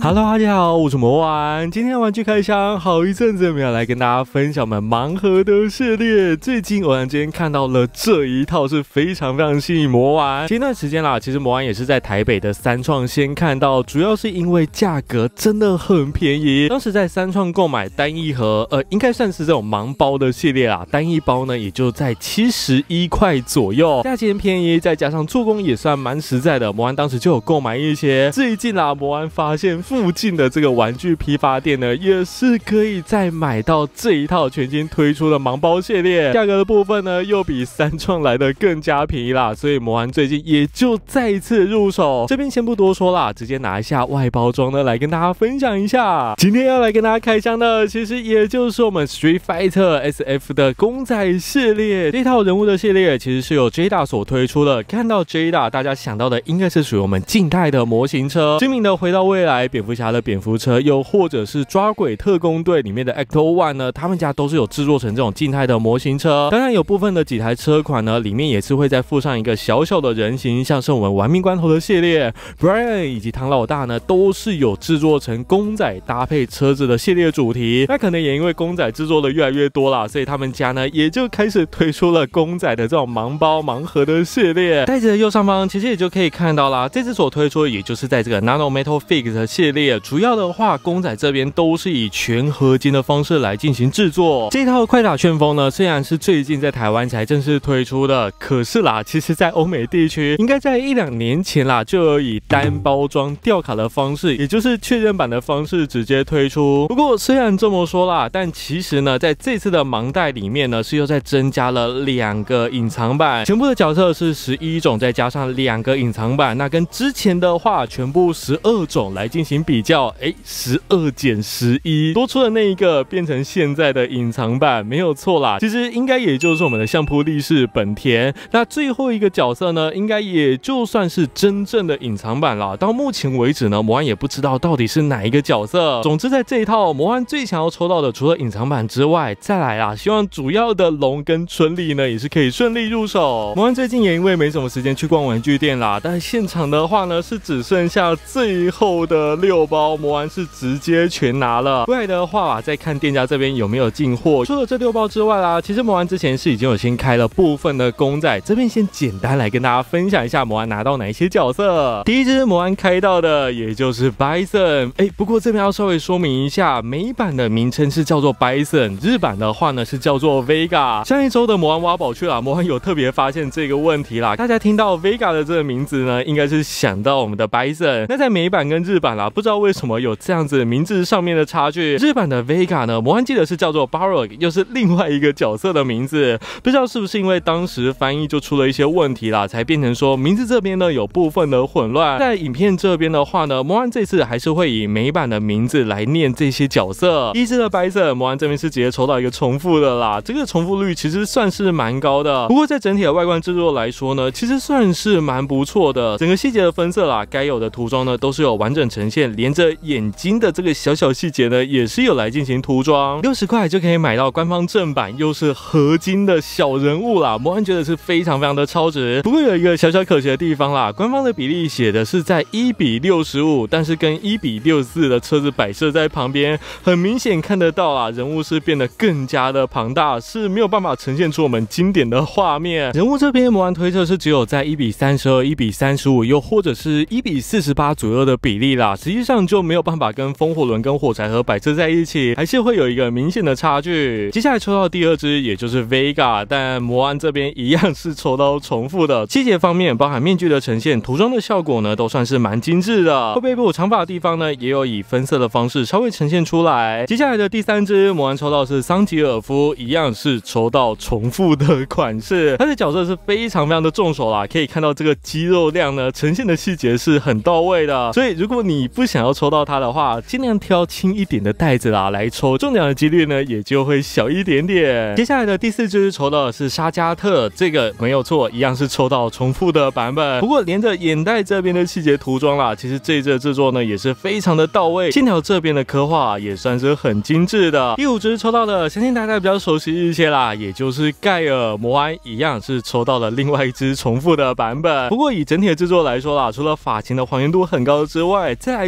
Hello， 大家好，我是魔丸。今天的玩具开箱，好一阵子没有来跟大家分享我们盲盒的系列。最近偶然间看到了这一套，是非常吸引魔丸。前段时间啦，其实魔丸也是在台北的三创先看到，主要是因为价格真的很便宜。当时在三创购买单一盒，应该算是这种盲包的系列啦，单一包呢也就在71块左右，价钱便宜，再加上做工也算蛮实在的。魔丸当时就有购买一些。最近啦，魔丸发现附近的这个玩具批发店呢，也是可以再买到这一套全新推出的盲包系列，价格的部分呢又比三创来的更加便宜啦，所以魔丸最近也就再一次入手。这边先不多说啦，直接拿一下外包装呢来跟大家分享一下。今天要来跟大家开箱的，其实也就是我们 Street Fighter SF 的公仔系列。这套人物的系列其实是由 Jada 所推出的，看到 Jada 大家想到的应该是属于我们静态的模型车，知名的回到未来、蝙蝠侠的蝙蝠车，又或者是抓鬼特工队里面的 Ecto One 呢，他们家都是有制作成这种静态的模型车。当然有部分的几台车款呢，里面也是会再附上一个小小的人形，像是我们玩命关头的系列 Brian 以及唐老大呢，都是有制作成公仔搭配车子的系列主题。那可能也因为公仔制作的越来越多啦，所以他们家呢也就开始推出了公仔的这种盲包盲盒的系列。袋子的右上方其实也就可以看到啦，这次所推出的也就是在这个 Nano Metal Fix 的系列，主要的话公仔这边都是以全合金的方式来进行制作。这套快打旋风呢，虽然是最近在台湾才正式推出的，可是啦，其实在欧美地区应该在1-2年前啦，就有以单包装吊卡的方式，也就是确认版的方式直接推出。不过虽然这么说啦，但其实呢，在这次的盲袋里面呢，是又再增加了2个隐藏版，全部的角色是11种，再加上2个隐藏版，那跟之前的话全部12种来进行比较，12减11，多出的那一个变成现在的隐藏版，没有错啦。其实应该也就是我们的相扑力士本田。那最后一个角色呢，应该也就算是真正的隐藏版啦。到目前为止呢，魔丸也不知道到底是哪一个角色。总之在这一套魔丸最想要抽到的，除了隐藏版之外，再来啦，希望主要的龙跟春丽呢，也是可以顺利入手。魔丸最近也因为没什么时间去逛玩具店啦，但现场的话呢，是只剩下最后的6包，魔丸是直接全拿了。未来的话再看店家这边有没有进货。除了这6包之外啦，其实魔丸之前是已经有先开了部分的公仔，这边先简单来跟大家分享一下魔丸拿到哪一些角色。第一只魔丸开到的也就是 Bison， 不过这边要稍微说明一下，美版的名称是叫做 Bison， 日版的话呢是叫做 Vega。上一周的魔丸挖宝去啦，魔丸有特别发现这个问题啦，大家听到 Vega 的这个名字呢，应该是想到我们的 Bison。那在美版跟日版啦，不知道为什么有这样子名字上面的差距。日版的 Vega 呢，魔丸记得是叫做 Barrock， 又是另外一个角色的名字，不知道是不是因为当时翻译就出了一些问题啦，才变成说名字这边呢有部分的混乱。在影片这边的话呢，魔丸这次还是会以美版的名字来念这些角色。第一只的白色魔丸这边是直接抽到一个重复的啦，这个重复率其实算是蛮高的。不过在整体的外观制作来说呢，其实算是蛮不错的。整个细节的分色啦，该有的涂装呢都是有完整呈现，连着眼睛的这个小小细节呢也是有来进行涂装。60块就可以买到官方正版，又是合金的小人物啦，魔丸觉得是非常的超值。不过有一个小小可惜的地方啦，官方的比例写的是在1:65，但是跟1:64的车子摆设在旁边，很明显看得到啦，人物是变得更加的庞大，是没有办法呈现出我们经典的画面。人物这边魔丸推测是只有在1:32、1:35，又或者是1:48左右的比例啦，实际上就没有办法跟风火轮跟火柴盒摆设在一起，还是会有一个明显的差距。接下来抽到第2只，也就是 Vega， 但魔丸这边一样是抽到重复的。细节方面，包含面具的呈现、涂装的效果呢，都算是蛮精致的。后背部长发的地方呢，也有以分色的方式稍微呈现出来。接下来的第3只魔丸抽到是桑吉尔夫，一样是抽到重复的款式。他的角色是非常的重手啦，可以看到这个肌肉量呢，呈现的细节是很到位的。所以如果你不想要抽到它的话，尽量挑轻一点的袋子啦来抽，中奖的几率呢也就会小一点点。接下来的第4只抽到的是沙加特，这个没有错，一样是抽到重复的版本。不过连着眼袋这边的细节涂装啦，其实这一只的制作呢也是非常的到位，线条这边的刻画也算是很精致的。第5只抽到的，相信大家比较熟悉一些啦，也就是盖尔。魔丸一样是抽到了另外一只重复的版本。不过以整体的制作来说啦，除了发型的还原度很高之外，再来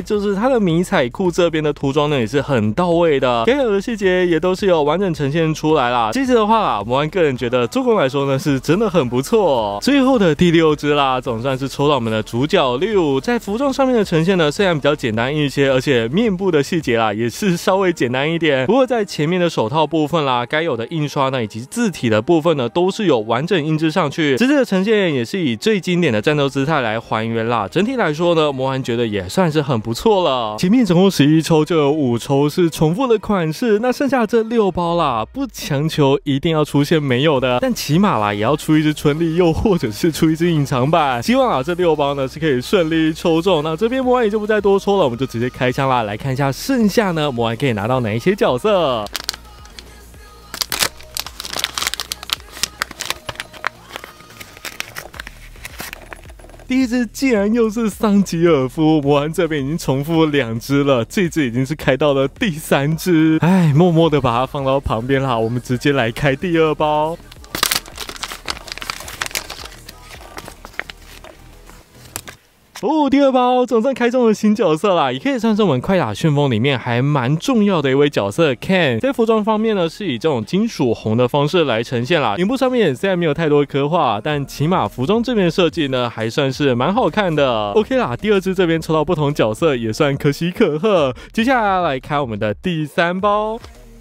就是它的迷彩裤这边的涂装呢也是很到位的，该有的细节也都是有完整呈现出来啦。接着的话啦，魔安个人觉得做工来说呢是真的很不错。最后的第6只啦，总算是抽到我们的主角6，在服装上面的呈现呢虽然比较简单一些，而且面部的细节啦也是稍微简单一点，不过在前面的手套部分啦，该有的印刷呢以及字体的部分呢都是有完整印制上去，这次的呈现也是以最经典的战斗姿态来还原啦。整体来说呢，魔安觉得也算是很不错了。前面总共11抽就有5抽是重复的款式，那剩下这6包啦，不强求一定要出现没有的，但起码啦也要出一只春丽，又或者是出一只隐藏版。希望啊这6包呢是可以顺利抽中。那这边魔安也就不再多抽了，我们就直接开箱啦，来看一下剩下呢魔安可以拿到哪一些角色。第一只竟然又是桑吉尔夫，魔安这边已经重复2只了，这只已经是开到了第3只，哎，默默的把它放到旁边啦，我们直接来开第2包。哦，第2包总算开中了新角色啦，也可以算是我们快打旋风里面还蛮重要的一位角色 Ken。在服装方面呢，是以这种金属红的方式来呈现啦。影部上面虽然没有太多刻画，但起码服装这边的设计呢还算是蛮好看的。OK 啦，第2只这边抽到不同角色也算可喜可贺。接下来开我们的第3包。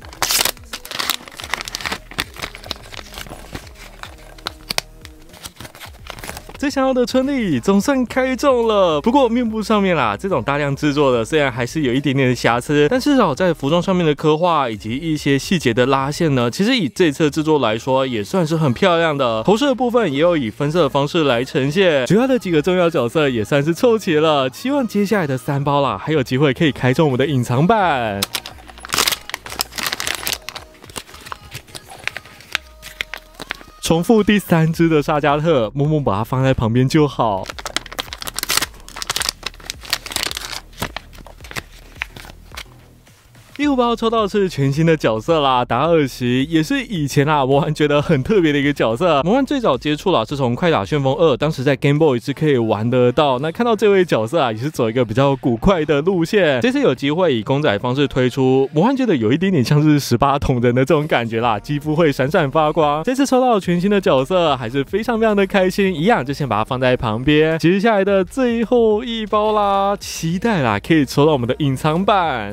最想要的春丽总算开中了，不过面部上面啦，这种大量制作的虽然还是有一点点的瑕疵，但至少在服装上面的刻画以及一些细节的拉线呢，其实以这次的制作来说也算是很漂亮的。头饰的部分也有以分色的方式来呈现，主要的几个重要角色也算是凑齐了。希望接下来的3包啦，还有机会可以开中我们的隐藏版。重复第3只的沙加特，默默把它放在旁边就好。第5包抽到的是全新的角色啦，达尔西也是以前啊魔安觉得很特别的一个角色。魔安最早接触啦是从快打旋风2，当时在 Game Boy 是可以玩得到。那看到这位角色啊，也是走一个比较古怪的路线。这次有机会以公仔方式推出，魔安觉得有一点点像是18铜人的这种感觉啦，肌肤会闪闪发光。这次抽到全新的角色，还是非常的开心。一样就先把它放在旁边。接下来的最后1包啦，期待啦可以抽到我们的隐藏版。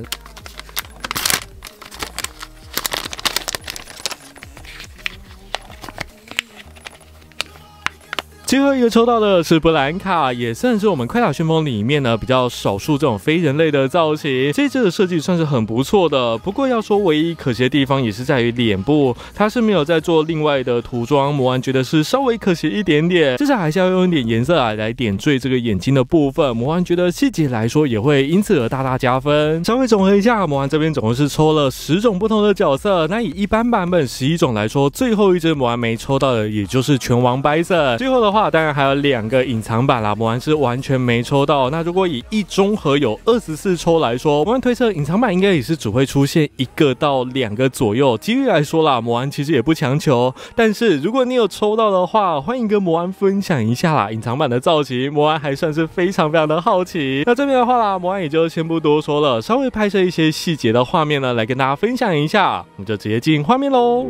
最后一个抽到的是布兰卡，也算是我们快打旋风里面呢比较少数这种非人类的造型。这次的设计算是很不错的，不过要说唯一可惜的地方也是在于脸部，它是没有在做另外的涂装，魔安觉得是稍微可惜一点点，至少还是要用一点颜色来点缀这个眼睛的部分。魔安觉得细节来说也会因此而大大加分。稍微总合一下，魔安这边总共是抽了10种不同的角色，那以一般版本11种来说，最后一只魔安没抽到的也就是拳王拜森。最后的话当然还有2个隐藏版啦，魔安是完全没抽到。那如果以一中和有24抽来说，魔安推测隐藏版应该也是只会出现1个到2个左右。几率来说啦，魔安其实也不强求，但是如果你有抽到的话，欢迎跟魔安分享一下啦。隐藏版的造型，魔安还算是非常的好奇。那这边的话啦，魔安也就先不多说了，稍微拍摄一些细节的画面呢，来跟大家分享一下。我们就直接进画面喽。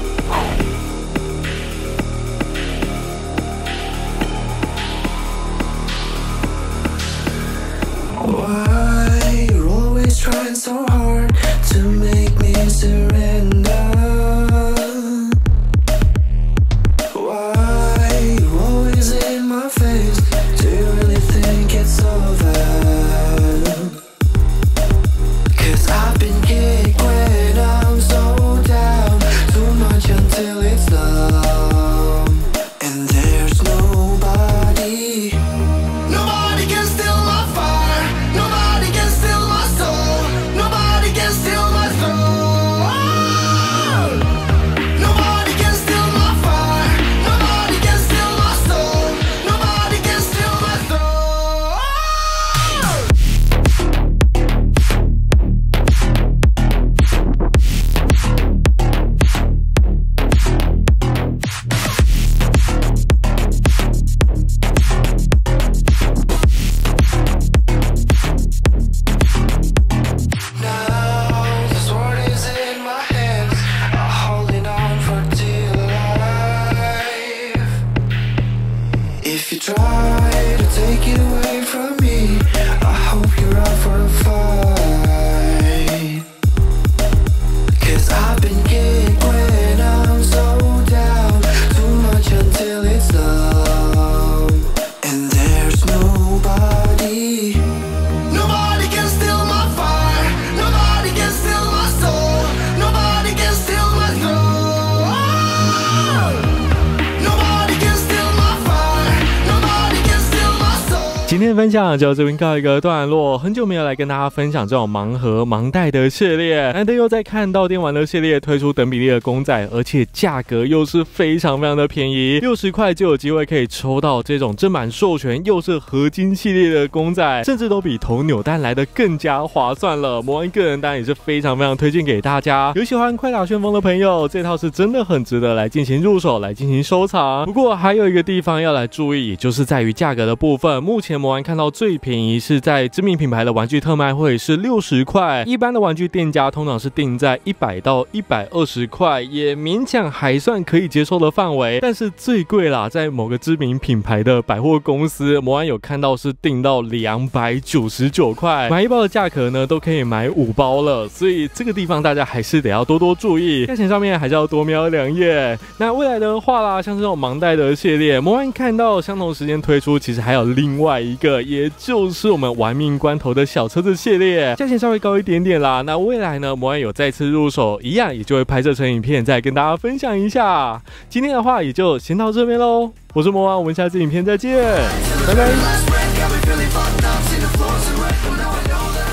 Why you're always trying so hard to make me surrender? Why you always in my face? Do you really think it's over? 'Cause I've been kicked when I'm so down, too much until it's numb, and there's nobody can steal my fire. Nobody can steal my soul. Nobody can steal my soul. try to take it away from me. I hope you're out for a fight. 'Cause I've been kicked when I'm so down, too much until it's numb. And there's nobody can steal my fire. Nobody can steal my soul. Nobody can steal my throne. Nobody can steal my fire. Nobody can steal my soul. 今天的分享就这边告一个段落，很久没有来跟大家分享这种盲盒盲袋的系列，难得又在看到电玩的系列推出等比例的公仔，而且价格又是非常的便宜，60块就有机会可以抽到这种正版授权又是合金系列的公仔，甚至都比投扭蛋来的更加划算了。魔玩个人当然也是非常推荐给大家，有喜欢快打旋风的朋友，这套是真的很值得来进行入手，来进行收藏。不过还有一个地方要来注意，也就是在于价格的部分，目前魔玩看到最便宜是在知名品牌的玩具特卖会是60块，一般的玩具店家通常是定在100到120块，也勉强还算可以接受的范围。但是最贵啦，在某个知名品牌的百货公司，魔玩有看到是定到299块，买一包的价格呢都可以买5包了，所以这个地方大家还是得要多注意，价钱上面还是要多瞄2眼。那未来的话啦，像这种盲袋的系列，魔玩看到相同时间推出，其实还有另外一个，也就是我们玩命关头的小车子系列，价钱稍微高一点点啦。那未来呢，魔玩有再次入手，一样也就会拍摄成影片，再跟大家分享一下。今天的话也就先到这边喽，我是魔玩，我们下次影片再见，拜拜。